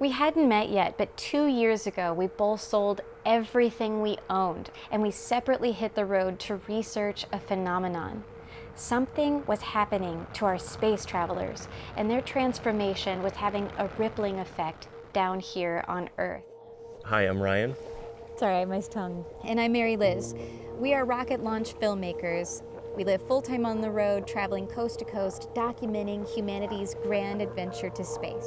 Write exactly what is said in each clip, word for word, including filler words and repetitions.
We hadn't met yet, but two years ago, we both sold everything we owned, and we separately hit the road to research a phenomenon. Something was happening to our space travelers, and their transformation was having a rippling effect down here on Earth. Hi, I'm Ryan. Sorry, I have my tongue. And I'm MaryLiz. We are rocket launch filmmakers. We live full-time on the road, traveling coast to coast, documenting humanity's grand adventure to space.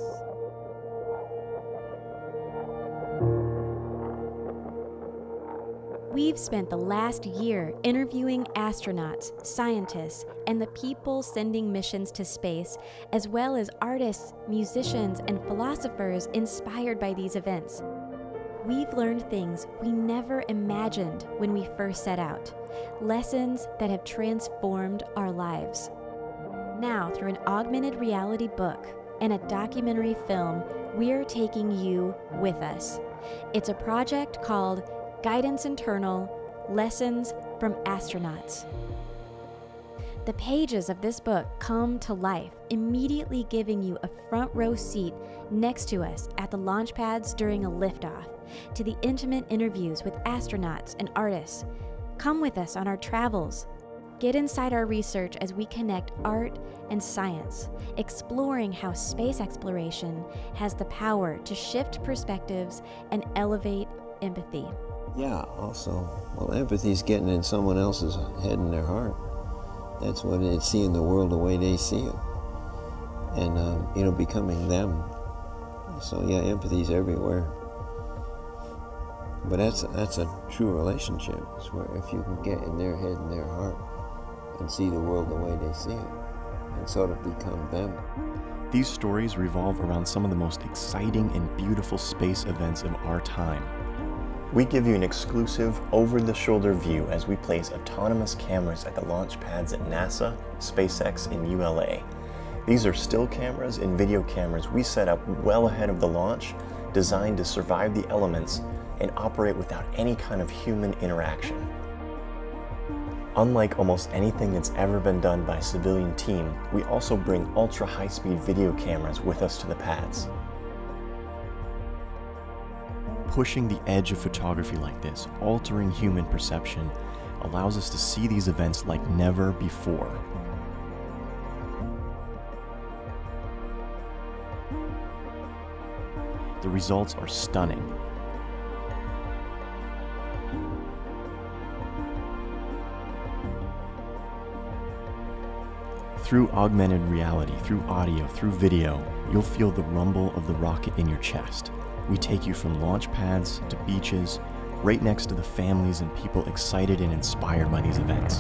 We've spent the last year interviewing astronauts, scientists, and the people sending missions to space, as well as artists, musicians, and philosophers inspired by these events. We've learned things we never imagined when we first set out, lessons that have transformed our lives. Now, through an augmented reality book and a documentary film, we're taking you with us. It's a project called Guidance Internal: Lessons from Astronauts. The pages of this book come to life, immediately giving you a front row seat next to us at the launch pads during a liftoff, to the intimate interviews with astronauts and artists. Come with us on our travels. Get inside our research as we connect art and science, exploring how space exploration has the power to shift perspectives and elevate empathy. Yeah, also, well, empathy is getting in someone else's head and their heart. That's what it's seeing the world the way they see it. And, um, you know, becoming them. So, yeah, empathy is everywhere. But that's, that's a true relationship. It's where if you can get in their head and their heart and see the world the way they see it and sort of become them. These stories revolve around some of the most exciting and beautiful space events of our time. We give you an exclusive, over-the-shoulder view as we place autonomous cameras at the launch pads at NASA, SpaceX, and U L A. These are still cameras and video cameras we set up well ahead of the launch, designed to survive the elements and operate without any kind of human interaction. Unlike almost anything that's ever been done by a civilian team, we also bring ultra-high-speed video cameras with us to the pads. Pushing the edge of photography like this, altering human perception, allows us to see these events like never before. The results are stunning. Through augmented reality, through audio, through video, you'll feel the rumble of the rocket in your chest. We take you from launch pads to beaches, right next to the families and people excited and inspired by these events.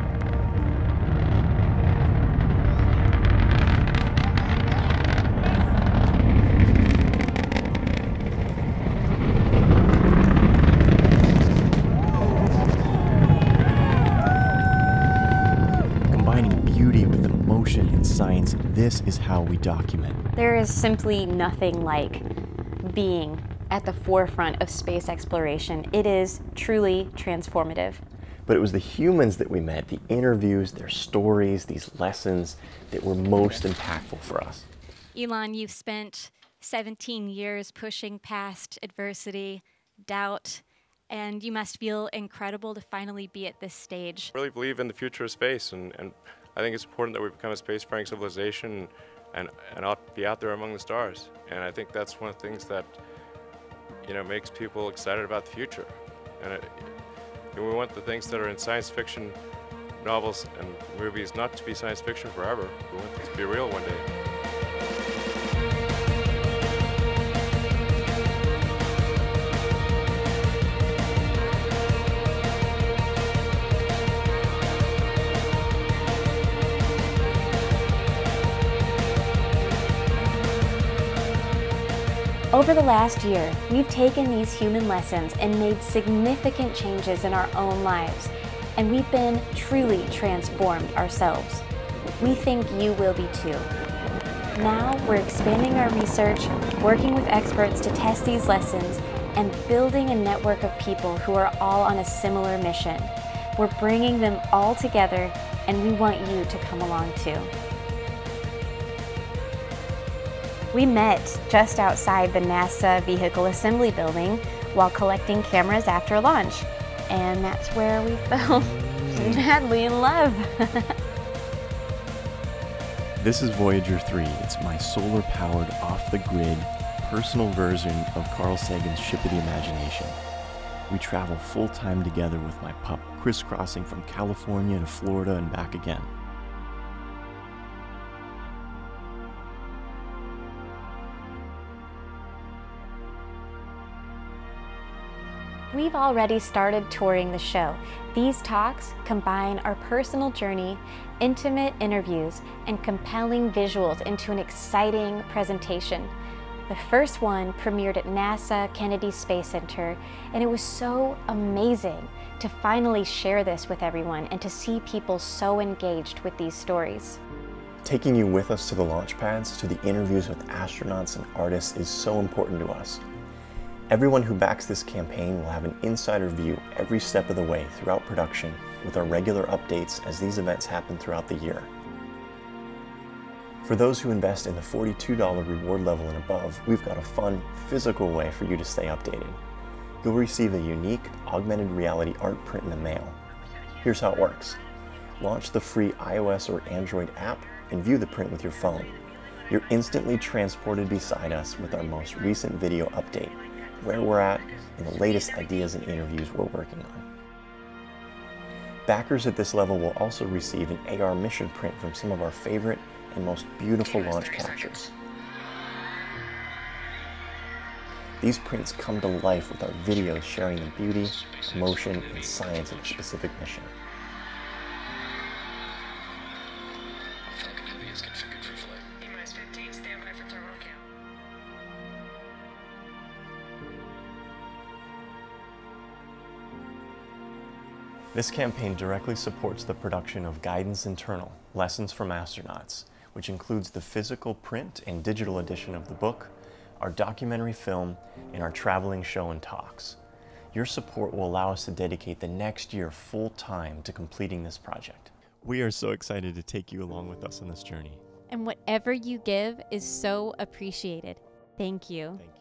Combining beauty with emotion and science, this is how we document. There is simply nothing like being at the forefront of space exploration. It is truly transformative. But it was the humans that we met, the interviews, their stories, these lessons that were most impactful for us. Elon, you've spent seventeen years pushing past adversity, doubt, and you must feel incredible to finally be at this stage. I really believe in the future of space, and, and I think it's important that we become a spacefaring civilization and, and out, be out there among the stars. And I think that's one of the things that, you know, makes people excited about the future. And, it, and we want the things that are in science fiction novels and movies not to be science fiction forever. We want them to be real one day. Over the last year, we've taken these human lessons and made significant changes in our own lives, and we've been truly transformed ourselves. We think you will be too. Now we're expanding our research, working with experts to test these lessons, and building a network of people who are all on a similar mission. We're bringing them all together, and we want you to come along too. We met just outside the NASA Vehicle Assembly Building while collecting cameras after launch. And that's where we fell madly in love. This is Voyager three. It's my solar-powered, off-the-grid, personal version of Carl Sagan's Ship of the Imagination. We travel full-time together with my pup, crisscrossing from California to Florida and back again. We've already started touring the show. These talks combine our personal journey, intimate interviews, and compelling visuals into an exciting presentation. The first one premiered at NASA Kennedy Space Center, and it was so amazing to finally share this with everyone and to see people so engaged with these stories. Taking you with us to the launch pads, to the interviews with astronauts and artists is so important to us. Everyone who backs this campaign will have an insider view every step of the way throughout production with our regular updates as these events happen throughout the year. For those who invest in the forty-two dollar reward level and above, we've got a fun, physical way for you to stay updated. You'll receive a unique, augmented reality art print in the mail. Here's how it works. Launch the free iOS or Android app and view the print with your phone. You're instantly transported beside us with our most recent video update, where we're at, and the latest ideas and interviews we're working on. Backers at this level will also receive an A R mission print from some of our favorite and most beautiful launch captures. These prints come to life with our videos sharing the beauty, emotion, and science of a specific mission. This campaign directly supports the production of Guidance Internal, Lessons from Astronauts, which includes the physical print and digital edition of the book, our documentary film, and our traveling show and talks. Your support will allow us to dedicate the next year full time to completing this project. We are so excited to take you along with us on this journey. And whatever you give is so appreciated. Thank you. Thank you.